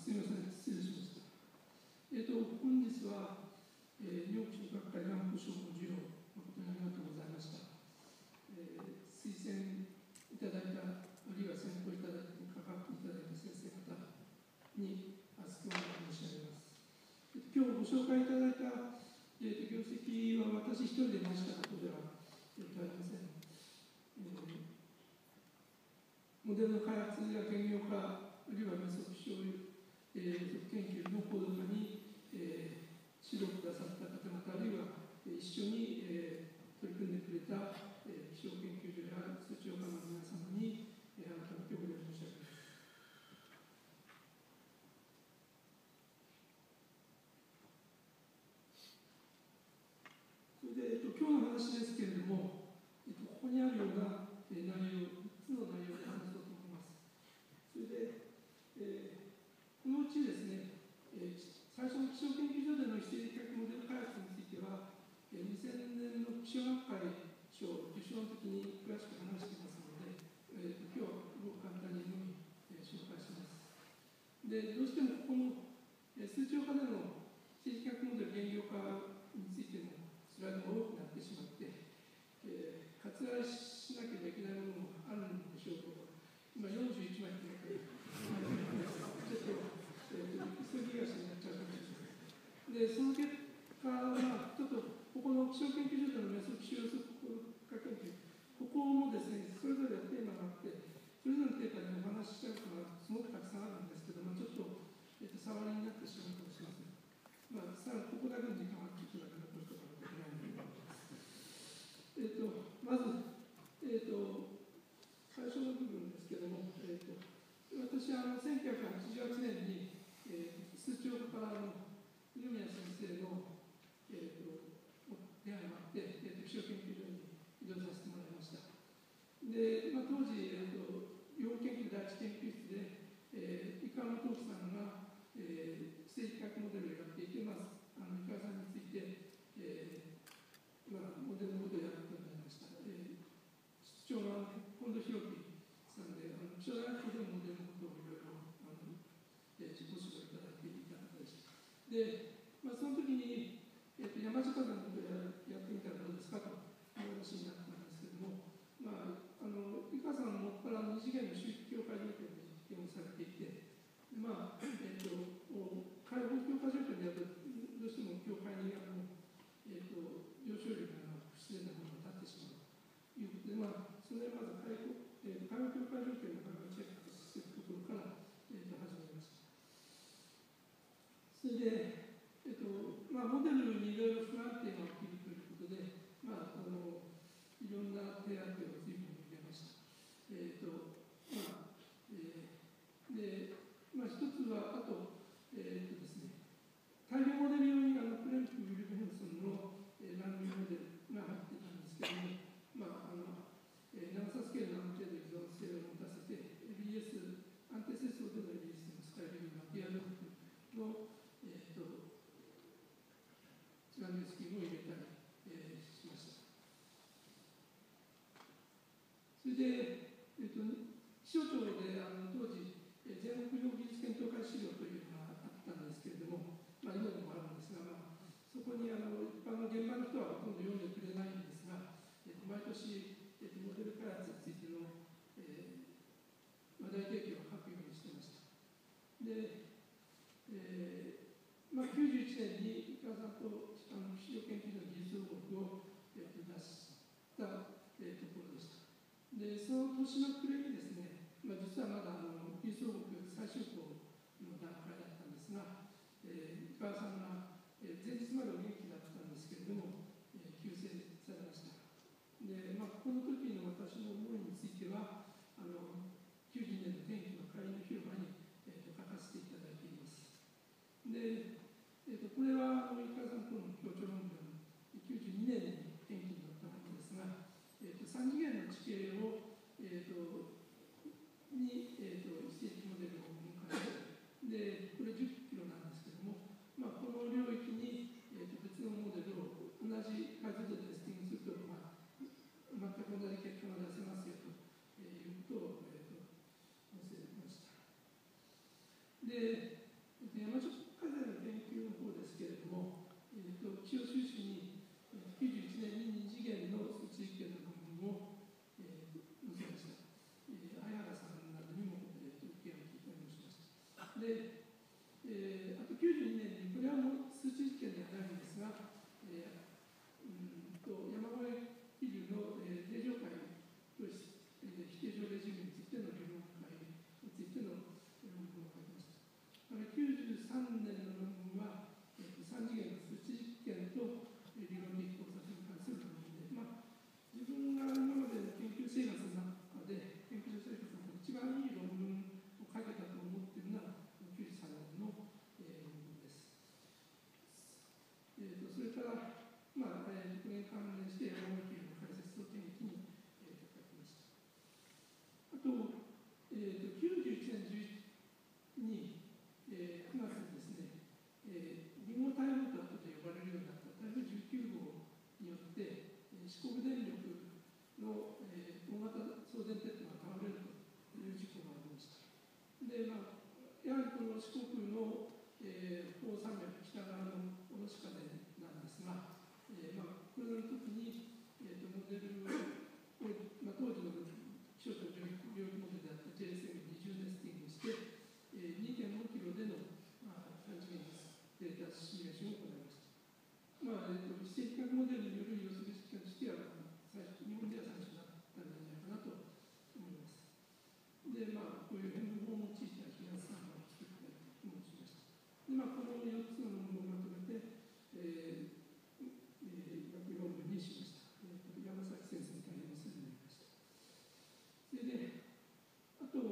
すみません、失礼しました。本日は、日本中学会がん保障の授業、誠にありがとうございました。推薦いただいた、あるいは選考いただいた、関わっていただいた先生方に、厚くお願い申し上げます。今日ご紹介いただいた、業績は私一人で成したことでは、ありません。モデルの開発や原業化、あるいはメソッド研究の高度化に、指導くださった方々、あるいは一緒に、取り組んでくれた、気象研究所や数値予科の皆様に、改めてお礼申し上げます。それで、今日の話ですけれども、ここにあるような内容、3つの内容で話そうと思います。それで、このうちですね、最初の気象研究所での非正規学モデル開発については、2000年の気象学会賞受賞の時に詳しく話していますので、今日はごく簡単にのみ、紹介します。で、どうしてもここの、数値化での非正規学モデル現業化についてのスライドが多くなってしまって、割愛しなければいけないものもあるんでしょうけど、今41枚というので、ちょっと、急ぎ足になっちゃうかもしれません。で、その結果は、ちょっとここの気象研究所でのメソ気象予測化研究、ここもですね、それぞれテーマがあって、それぞれのテーマでお話ししたいことがすごくたくさんあるんですけども、ちょっと、触りになってしまうかもしれません。さあ、ここだけの時間はちょっとだけ残しておかなきゃいけないので、まず、最初の部分ですけども、私は1988年に、数値予科から二宮先生の、出会いがあって、気象研究所に移動させてもらいました。で、当時、養護研究第一研究室で、井川元樹さんが、非正規学モデルをやっていて、井川さんについて、モデルのことをやることになりました。室長は近藤弘樹さんで、気象大学でもモデルのことをいろいろ自己指導いただいていた方でした。で、その時に、山近さんのことをやってみたらどうですかという話になったんですけれども、井川さんもこれは2次元の周期境界条件で実験をされていて、開放境界条件でやると、どうしても境界に上昇力が不自然なものが立ってしまうということで、それはまず開放境界条件の価格チェックするところから、始めました。それで、モデルにいろいろ不安定が起きるということで、いろんな手当てを随分入れました。一つは、あと、ですね、大量モデル用にクレンプ・ウィルベンソンのランニングモデルが入ってたんですけども、長さスケールのある程度依存性を持たせて、ABS、安定接層での ABS でも使えるようなディアロックの、チランデスキーを入れたり、しました。それで、気象庁で当時、全国技術検討会資料というのがあったんですけれども、今でもあるんですが、そこに一般の現場の人はほとんど読んでくれないんですが、毎年、モデル開発についての、話題提供を書くようにしていました。で、91年に井川さんと気象研究所の技術報告を、出したところでした。で、その年の暮れにですね、実はまだ技術報告最終稿の段階だったんですが、井川さんが、前日までお元気だったんですけれども、急逝されました。で、この時の私の思いについては、92年の天気の仮の広場に、書かせていただいています。で、これは井川さんとの協調論文、92年に天気に載ったものですが、3次元の地形を、一正規モデルを分解して、で、これ10キロなんですけども、この領域に、別のモデルを同じ解像度でテスティングすると、全く同じ結果が出せますよということを、載せました。で、 で、あと92年に、これはもう数値実験ではないんですが、山越気流の定常解と非定常レジウムについての理論解についての論文を書きました。93年の論文は、3次元の数値実験と理論的考察に関する論文で、自分が今までの研究生活の中で、研究生活の一番いい論文を書けたと思っているのは、93年の論文です。それから、これに関連して山越気流の解説と転記に書きました。あと、91年に、9月にですね、リンゴ台風と後で呼ばれるようになった台風19号によって、四国電力の、大型送電鉄塔が倒れるという事故がありました。で、やはりこの四国の、高山脈北側の下ろし風なんですが、これの時に、モデルを、当時の気象庁領域モデルであった JSM に20ネスティングして、2.5 キロでの、短時間データシミュレーションを行いました。非正規学モデルによる予測実験としては、日本では最初だったんじゃないかなと思います。で、こういう変動を用いた避難算法を作ったりもしました。で、この4つの論文をまとめて、学論文にしました。山崎先生に大変お世話になりました。それで、あと、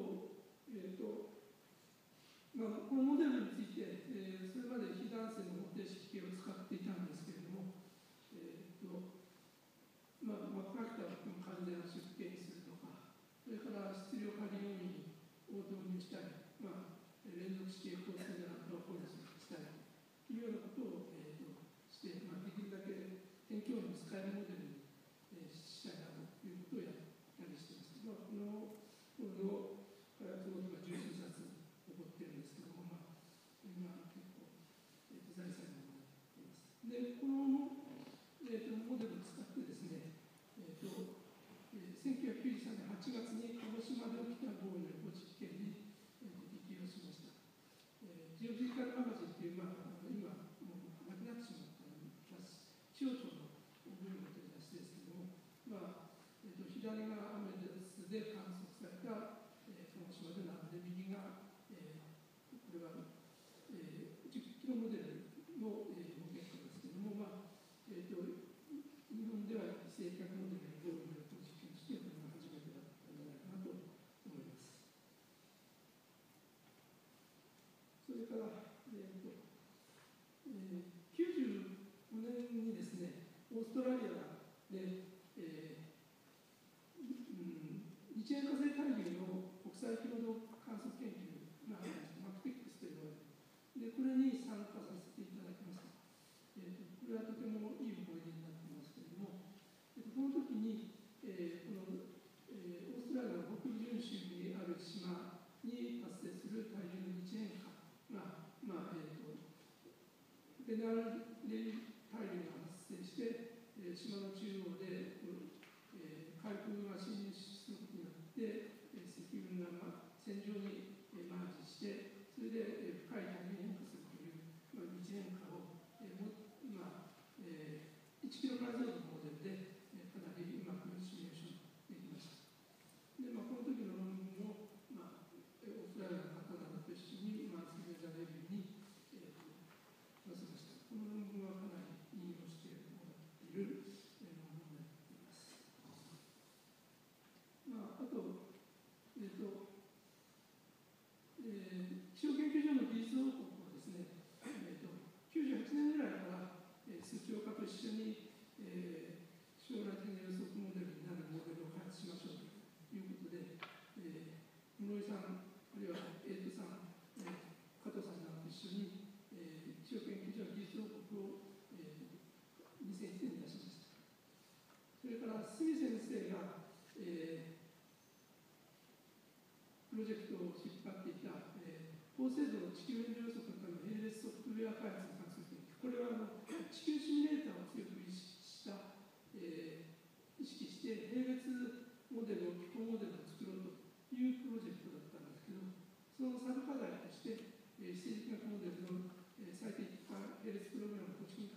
このモデルについて、それまで非弾性の方程式を使っていたんですけれども、マックファクターを完全な出形にするとか、それから質量仮要因を導入したり、連続式構成であるところにしたりというようなことを、して、できるだけ天気予報に使えるモデルに、したいなということをやったりしています。この開発ノートが十数冊起こっているんですけども、今結構、財産になっています。で、この、モデルを使ってですね、1993年8月に鹿児島で起きた豪雨の実験に、適用しました。ジオフィジカルマガジンという、今もうなくなってしまった気象庁の分野という雑誌ですけれども、左がアメダスで観測された、鹿児島でなので、右が、これは、10キロモデルの、結果ですけれども、日本では非正確モデルの豪雨の実験としてこれが初めてだったんじゃないかなと思います。それから、95年にですね、オーストラリアで、日塩化成対流の国際共同観測研究がありまして、マクテックスと呼ばれる。で、これに参加させていただきました。これはとてもいい思い出になっていますけれども、この時に、この、オーストラリアの北部準州にある島に発生する大量の日塩化が、ペナルレイ大量が発生して、島の中央で、海空が侵入することによって、積雲が線状にマージして、それで深い谷に変化するという、日塩化を、1キロ解像度のモデルで、かなりうまくシミュレーションできました。で、この時の論文を、オーストラリアの方々と一緒に、スミューザレビューに、載せました。この論文はかなり引用してもらっている論文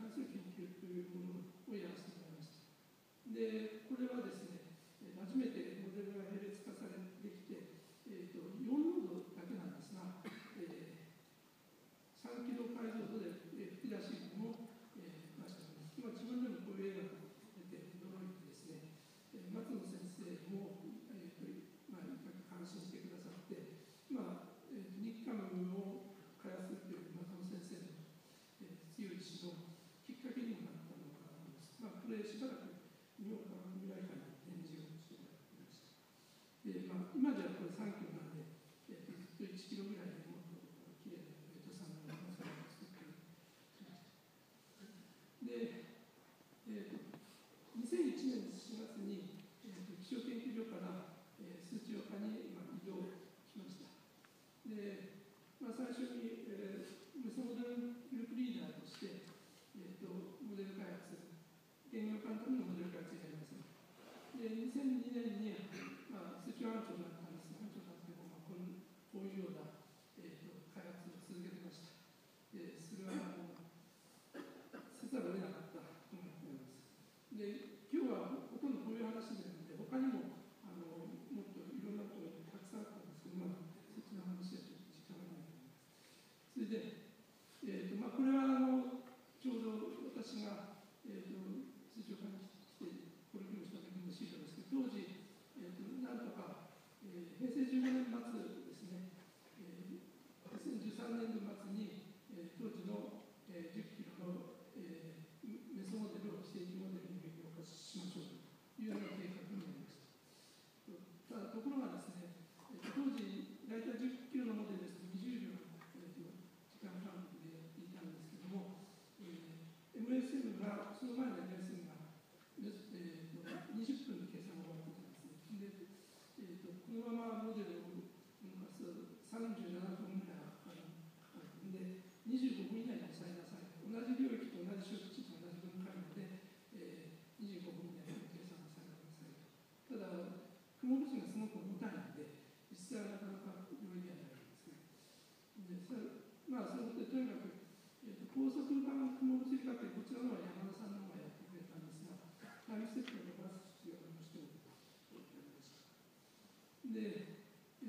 関する研究というものをやらせてもらいました。で、これはですね、初めてモデルが並列化されてきて、4ノードだけなんですが、3軌道解像度で吹き出しも出しております。今、自分でもこういう映画が出て驚いてですね、松野先生も、感心してくださって、日韓を開発するという松野先生の、強い指導のきっかけにもなったのかなと思います。これしばらく日本科学未来館に展示をしてもらっていました。今ではこれ3キロなんで、ずっと1キロぐらいでもっときれいなベトさんのマスクを作ったりしました。で、2001年4月に、気象研究所から、数値岡に、移動しました。で、最初に、メソモデルグループリーダーとして、モデル開発、原料化のためのモデル開発になります。で、2002年に、数値班長だったんですけども、こういうような、開発を続けてました。それはせざるを得なかったと思っております。で、今日はほとんどこういう話なので、他にももっといろんなことがたくさんあったんですけど、そっちの話はちょっと時間がないと思います。それで、これはちょうど私が、数値岡に来て、これをした時の資料ですけど、当時、なんとか、平成15年末ですね、2013年度末に、当時の、10キロの、メソモデルをステージモデルに変更化しましょうというような計画になりました。ただ、ところがですね、当時、大体10キロのモデルですと20秒の、時間間隔でやっていたんですけども、MSM が、その前の MSM が、20分で計算が終わってたんですね。で、このままモデルを動かすと37分ぐらいかかるんで、25分以内に抑えなさい。同じ領域と同じ周期値と同じ分解量で、25分以内に計算をされなさいと。ただ、雲物がすごく重たいので、実際はなかなか容易ではないんですね。で、そういうことで、とにかく、高速版雲物理学園、こちらのは山田さんの方がやってくれたんですが、タイムステップを伸ばす必要がどうしてもやりました。で、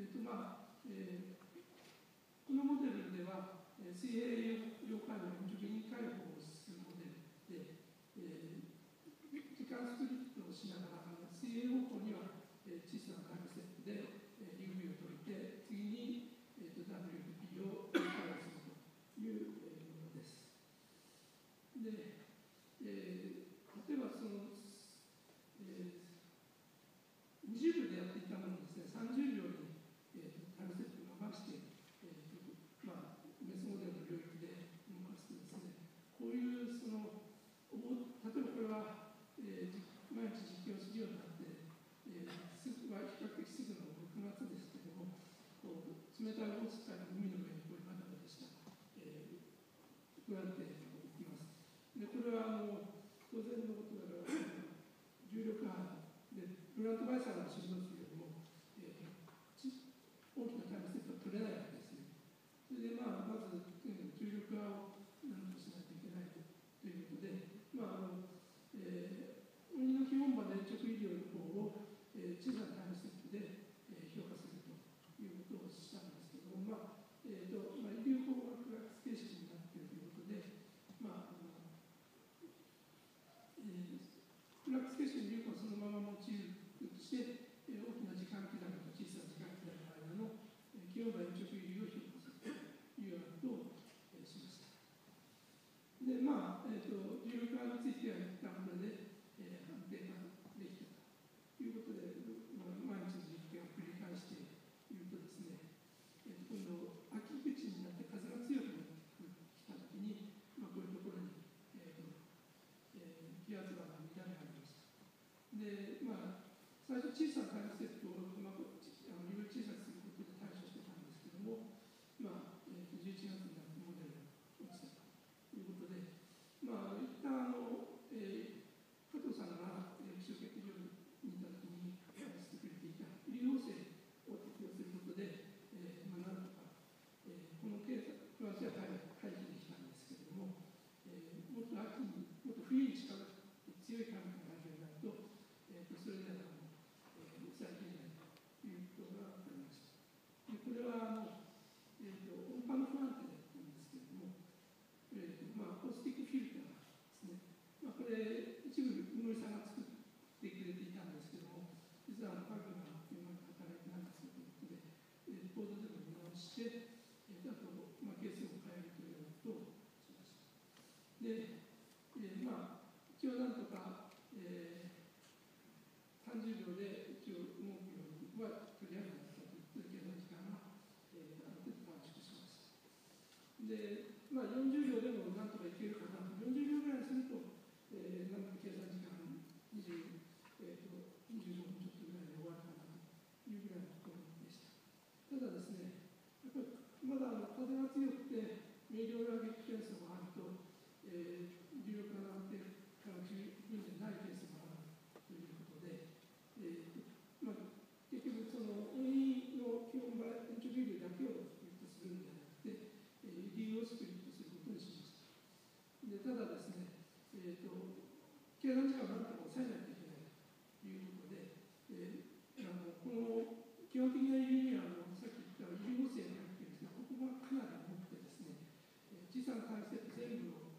このモデルでは、水平溶解の延長委員会をするモデルで、時間スプリットをしながら、水平方向には、小さなタイムステップで、UV を解いて、次に、WP を解をするというものです。で、例えばその、20秒でやっていたものをですね、30秒に、タイムステップを伸ばして、メスモデルの領域で動かすとですね、こういうその、例えばこれは、毎日実験をするようになって、比較的すぐの6月ですけれども、冷たいオホーツク海の海の上にこういうバタバタした、こうやっていきます。で、これは当然のことだから、重力波で、ブラッドバイサーの指導するよりも、大きなタイムステップは取れないわけですね。それで、まず、重力波を何としないといけないということで、鬼の基本場で直医療の方を、小さなタイムステップで、評価するということをしたんですけども、医療法がクラス形式になっているということで、クラス形式の医療法はそのまま用いるとして、大きな時間刻みと小さな時間刻みの間の、基本場延長医療を評価するというようなことを、しました。で、重力波については一旦これで、判定ができたということで、毎日の実験を繰り返しているとですね、今度、秋口になって風が強くなってきたときに、こういうところに、気圧が乱れがありました。で、最初小さなタイムステップをいろいろ小さくすることで対処してたんですけども、11月になってモデルが落ちたということで、一旦加藤さんが気象研究所にいたときにしてくれていた医療法制を適用することで、なんとか、この不安定は回避できたんですけれども、もっと秋にで、40秒でもなんとかいけるかな、40秒ぐらいにすると、なんとか計算時間20、25分ちょっとぐらいで終わるかなというぐらいのところでした。ただですね、やっぱりまだ風が強くて、明瞭な激変数があると、重力が上がってから十分でないケースがあるということで、結局、その温位の基本はエントリー量だけをスプリットするんではなくて、理由をスプリットすることにしました。でただですね、計算時間をなんとか抑えないといけないということで、この基本的な理由にはさっき言った有誤性が入っているんですが、ここがかなり重くてですね、小さな解説全部を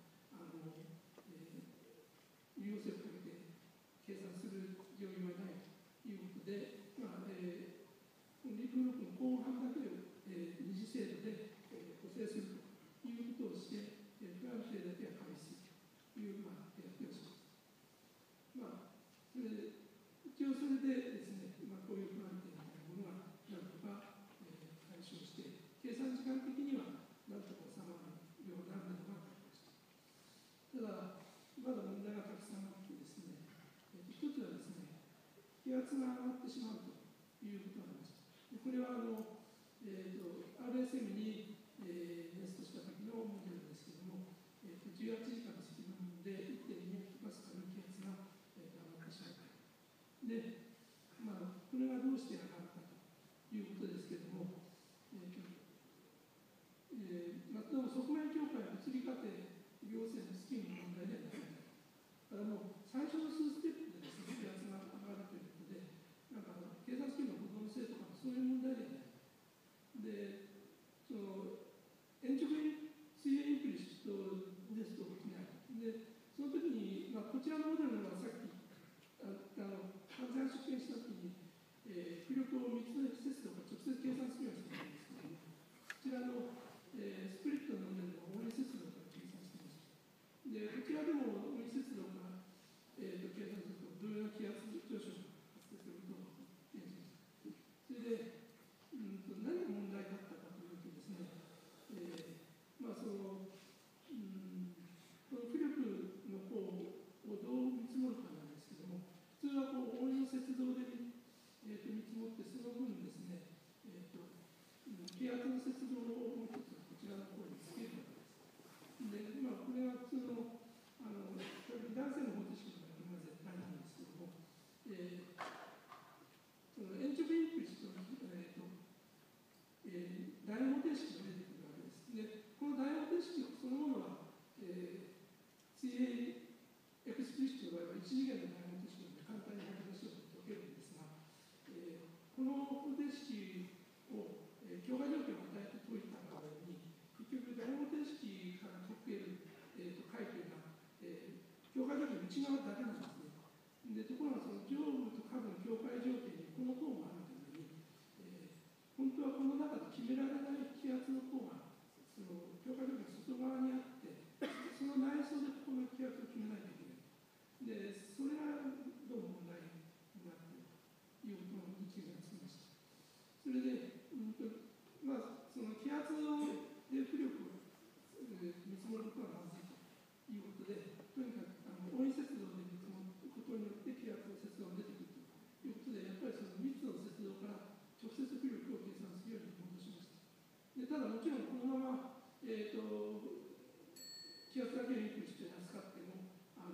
有誤性をかけて計算する余裕はないということで、リープブロックの後半だけを、二次精度で、補正するということをして、不安定だけは回避するという、手当てをします。それで一応それでですね、こういう不安定みたいなものがなんとか、解消して、計算時間的にはなんとか収まるようなものがありました。ただ、まだ問題がたくさんあってですね、一つはですね、気圧が上がってしまうということがありました。これはRSM に、ネストした時のモデルですけれども、18時間の積分で 1.2 ヘクトパスカルの気圧が、上がってしまった。で、これがどうして上がったということですけれども、どうも側面境界は物理過程、行政のスキーの問題ではない。だからもう最初の数ステップでですね、気圧が上がるということで、計算スキーの不動性とかそういう問題ではない。で、その延直水泳インプリシットですと起きない。で、その時に、こちらのモデルがさっき完全出現した時に、浮力を密度節度が直接計算するようにしているんですけれども、こちらの、スプリットのモデルの温位節度から計算していました。で、こちらでも温位節度から、計算すると同様な気圧上昇が発生することを計算しました。それで、何が問題だったかというとですね、この浮力の方をどう見積もるかなんですけども、普通は温位の節動で、見積もって、その分ですね、気圧の節動をもう一つこちらの方につけるわけです。で、これが普通の男性の方程式の場合は絶対なんですけども、そのエンチョビインプリシットの、大方程式が出てくるわけです。で、この大方程式そのものは、水平エクスプリシットの場合は一次元の大方程式なので簡単に話を解けるんですが、この方程式を、境界条件を与えて解いた場合に、結局大方程式から解ける、解というのは、境界条件の内側だけなんですね。でところがその上部と下部の境界条件にこの項があるために、本当はこの中で決められない気圧の項がその境界条件の外側にあって、その内装でここの気圧を決めないといけない。でそれがどうも問題になっているということに気がつきました。それで、その気圧で浮力を見積もることはまずいということで、とにかく温位節動で見積もることによって気圧の節動が出てくるということで、やっぱりその密度の節動から直接浮力を計算するように戻しました。でただもちろんこのまま、気圧だけをインプリシットに扱っても、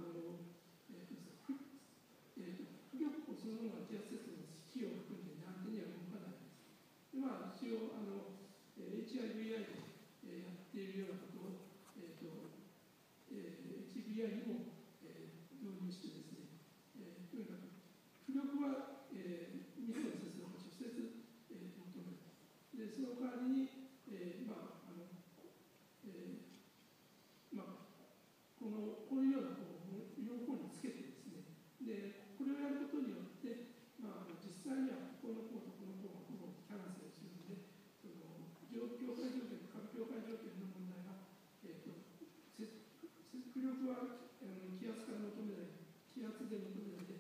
浮力そのものは気圧節動の比を含んで安定には動かないです。で一応HIVI で、やっているようなことを、HBI にも、導入してですね、とにかく浮力は、密度の節動が直接、求める。でその代わりに、こういうような両方につけてですね、でこれをやることによって、実際にはここの項とこの項がほぼキャンセルするので、その境界条件と下部境界条件の問題が、浮力は気圧から求めない、気圧で求めないで、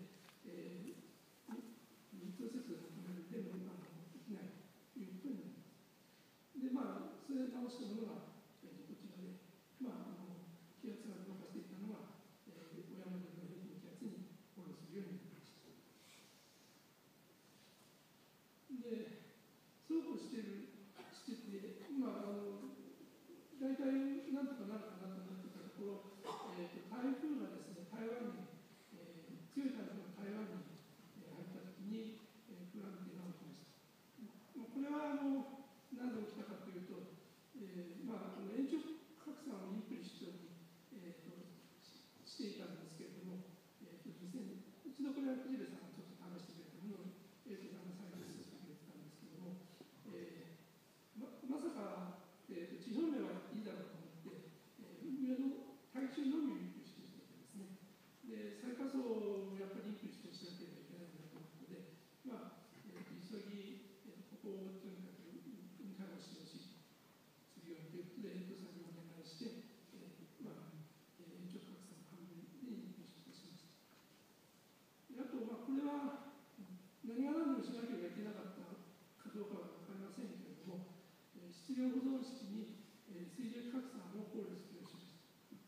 密度節度で求めるでもできないということになります。でそれで直したものが、 地表面はいいだろうと思って、上の大衆のみをリンクしているわけですね。で、最下層をやっぱりリンクしてしなければいけないんだということで、急ぎ、ここをとにかく運搬をしてほしいとするようにということで、遠藤さんにお願いして、延長格差の半分にリンクしてしました。あと、これは何が何でもしなければいけなかったかどうかは分かりませんけれども、質量保存式に水蒸気拡散を考慮するようにしました。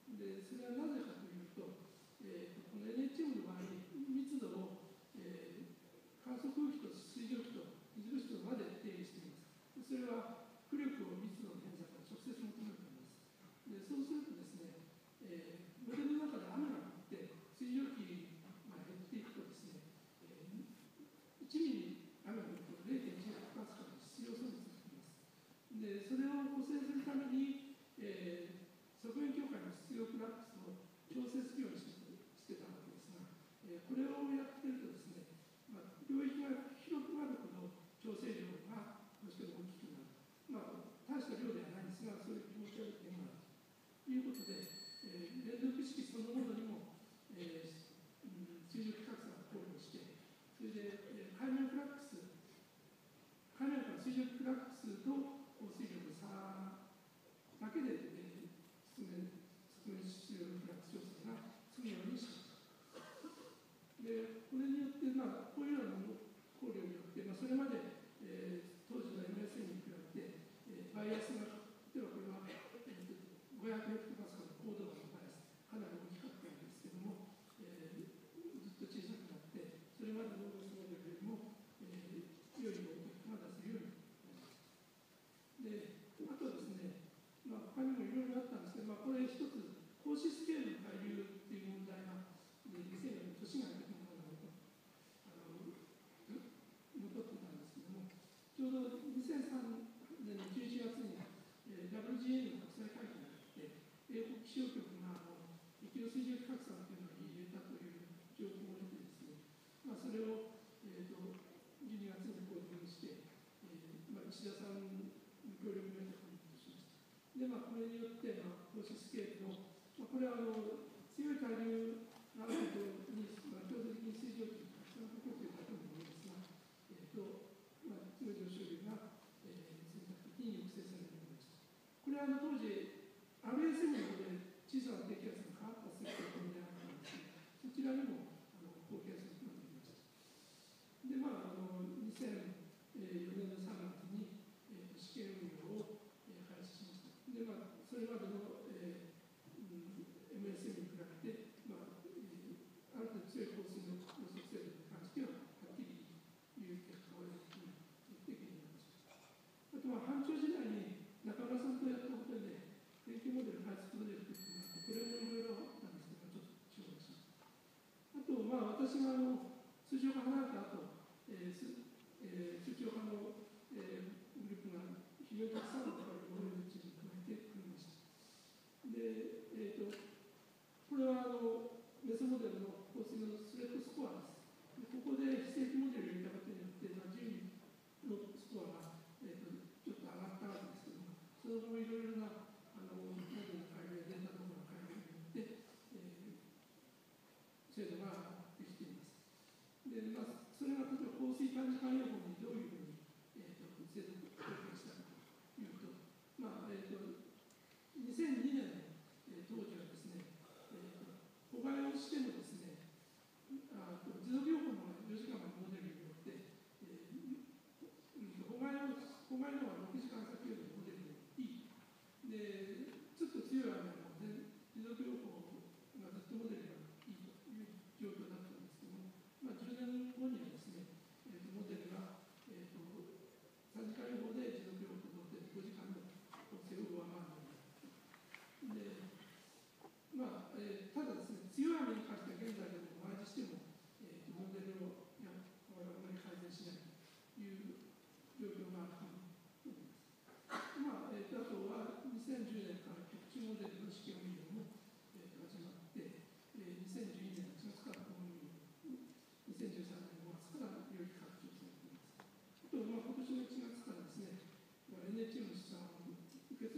で、それはなぜかというと、この NHM の場合、密度を、乾燥空気と水蒸気と水物質まで定義しています。それは浮力を密度の偏差から直接求めるためです。で、そうするとですね、モデルの中で雨が降って水蒸気が減っていくとですね、1ミリ雨が降ると 0.1 パスカルの質量損失が起きます。で、それを補正するために、側面境界の質量フラックスを調整するようにしてたわけですが、これをやってるとですね、領域が広くなるほど調整量がどうしても大きくなる。大した量ではないんですが、そういう気持ち悪い点があるということで、連続式そのものにも、水蒸気拡散を考慮して、それで、海面フラックス、海面から水蒸気フラックスと降水量の差だけで、質面質量のフラックス調整が済むようにしました。で、これによって、こういうような考慮によって、それまで、当時の MSN に比べて、バイアスが、例えばこれは、500ヘクトパスカルの高度のバイアス、かなり大きかったんですけども、ずっと小さくなって、それまでのロースモデルよりも、良い大きくが出せるようになりました。で、あとですね、他にもいろいろあったんですけど、これ一つ、格子スケールの対流っていう問題が、2004年、年が明けたものが残ってたんですけども、ちょうど2003年の11月に、WGA の国際会議があって、英国気象局が液露水蒸気拡散というのを入れたという情報を得てですね、それを、12月に公表して、石田さんの協力を得てコミットしました。で、これによって、格子スケールの、これは強い対流があることに、強制的に水蒸気に拡散を起こっているだけのものですが、強い上昇流が、選択的に抑制されるようになりました。これは当時、RSM ので小さな低気圧が変わった設計とみられたんですが、そちらにも高気圧が含まれていました。で、2004年の3月に、試験運用を開始しました。で、それまでの、MSM に比べて、ある程度強い降水の予測精度に関しては、はっきり言う結果を得るという経験になりました。あとは、班長時代に中村さんとやったことで、研究モデル開発プロジェクトっていうのがあって、これもいろいろあったんですけど、ちょっと紹介しました。あと、私が数字を離れた後、数値をの、グループが非常にたくさんのモデルチームに加えてくれました。で、これはメソモデルの降水のスレッドスコアです。で、ここで非正規モデルを入れたことによって、順位のスコアが、ちょっと上がったわけですけども、その後もいろいろなモデルの改良やデータの改良によって、精度が上がってきています。で、それが例えば降水短時間予報にどういうふうに、精度を貢献したかというと、2002年の、当時はですね、保害をしてもですね、持続予報の4時間のモデルによって、保害のは6時間先よりモデルよりいい。で、ちょっと強い雨も持続予報がずっとモデルがいいという状況だったんですけども、10年後にはですね、モデルが、3時間予報で持続予報と同点で5時間の構成を上回るようになった。で、ただですね、強い雨に関しては現在でも毎日しても、モデルをあまり改善しないという状況があると思います。あとは2010年から局地モデルの試験運用も、始まって、2012年8月からこの運用、2013年5月から領域拡張されています。あと、今年の1月からですね、NHM の試算を受け継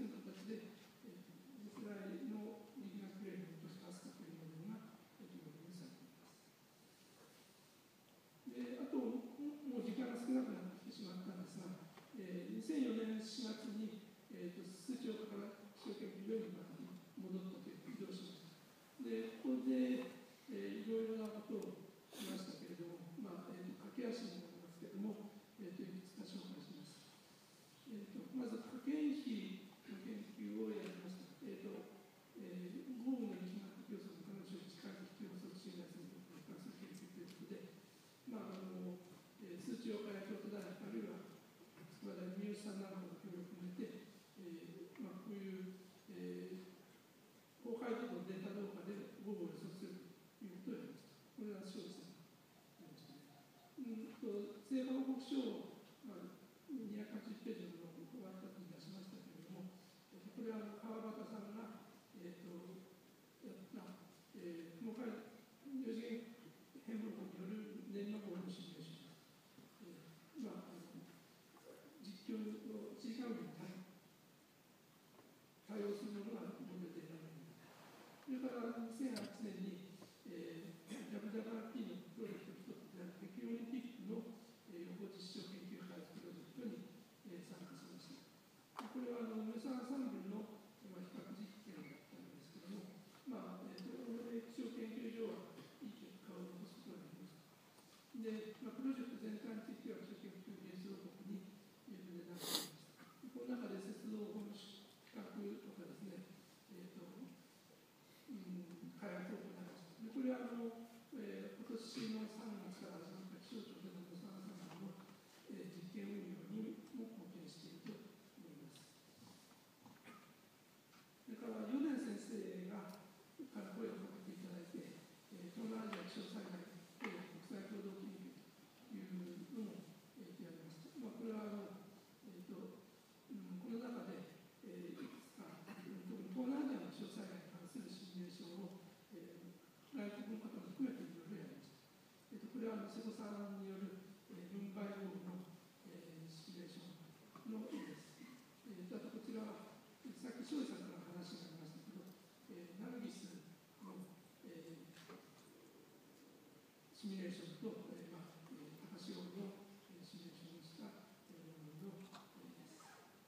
開発を行いました。でこれは今年の3月から始まった気象庁での土佐さんの、実験運用にも貢献していると思います。それから米先生から声をかけていただいて、東南アジア気象災害国際共同研究というのも、やりました。これはこの中で、いくつか、特に東南アジアの気象災害に関するシミュレーションを、外国の方も含めていろいろやりました。これは瀬戸さんによる、分配豪雨の、シミュレーションの絵です。あとこちらは、さっき庄司さんから話がありましたけど、ナルギスの、シミュレーションと、高潮のシミュレーションをしたものの絵です。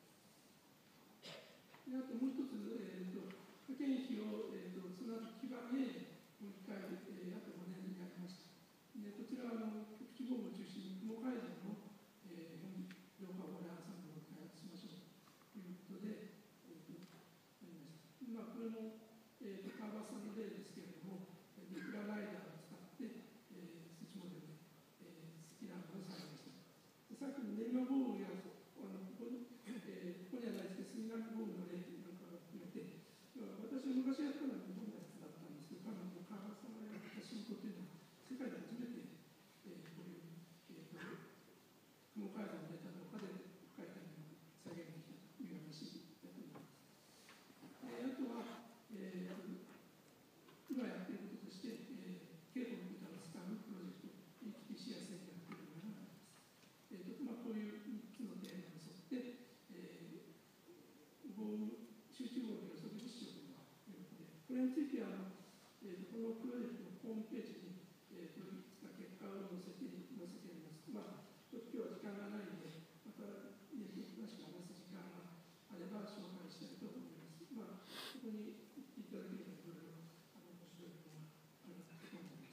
であともう一つ、派遣費を、その後基盤 A でもう一回、あと5年にやりました。でこちらは局地豪雨を中心に雲海山の、浄化保冷アンサンブルを開発しましょうということで、やりました。これも、川端さんの例ですけれども、いくらライダーを使って、数値モデルで、スキランをされました。さっきの練馬豪雨やここにはないですけど、杉並豪雨の例なんかを含めて、私が昔やったのは日本のやつだったんですけど、多分川端さんがやった進行というのは、世界で初めて、こういう、雲海山のデータとかで深い谷を再現できたという話だと思います。あとは、今やっていることとして、刑法のデータを使うプロジェクト、HPCI 戦略というのがあります。こういう3つのテーマに沿って、集中豪雨予測実施を行うということで、これについてはこのプロジェクトのホームページに、いくつか結果を載せています。ちょっと今日は時間がないので、また、詳しく話す時間があれば紹介したいと思います。ここに行っていただければいろいろ面白いものがあると思います。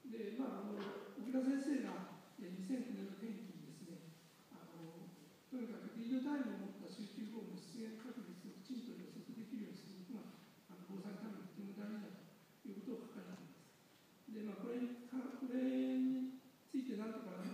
で、小倉先生が2009年の天気にですね、とにかくリードタイムを持った集中豪雨の出現確率をきちんと予測できるようにすることが防災のためにとても大事だということを書かれています。で、これについてなんとか、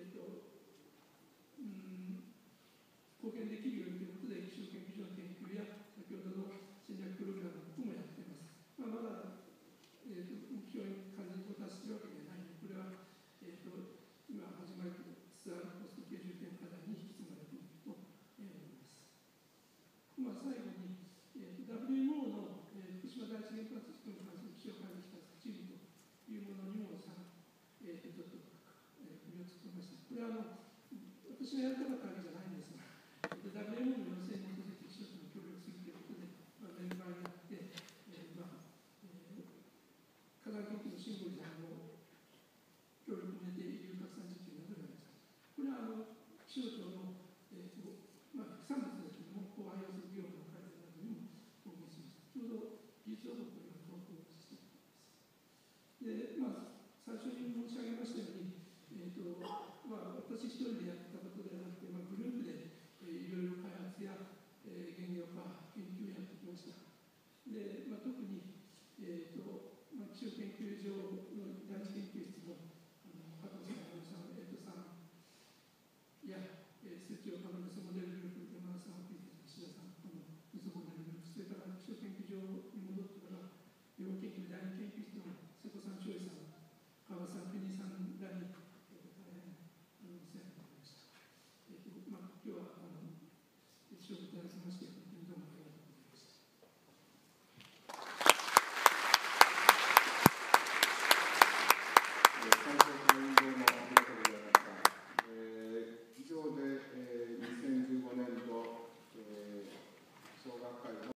貢献できるようにということで、気象研究所の研究や先ほどの戦略プログラムのこともやっています。まだ、目標に完全に到達しているわけではないので、これは、今始まりつつあるポスト90点課題に引き継がれていると思います。最後に、WMO の、福島第一原発事故に関する気象管理対策チームというものにもちょっと首を突っ込みました。これは私がやりたかったわけじゃないんですが、WMO の要請に基づいて気象庁に協力するということで、メンバーになって、火山研究のシンボルさんの協力を入れている拡散実験などをやりました。これは気象庁の、副産物ですけれども、高配用する業務の改善などにも貢献しました。ちょうど技術予測の投稿をしています。で、最初に申し上げましたように、私一人でやったことではなくて、グループで、いろいろ開発や、原料化、研究をやってきました。で、特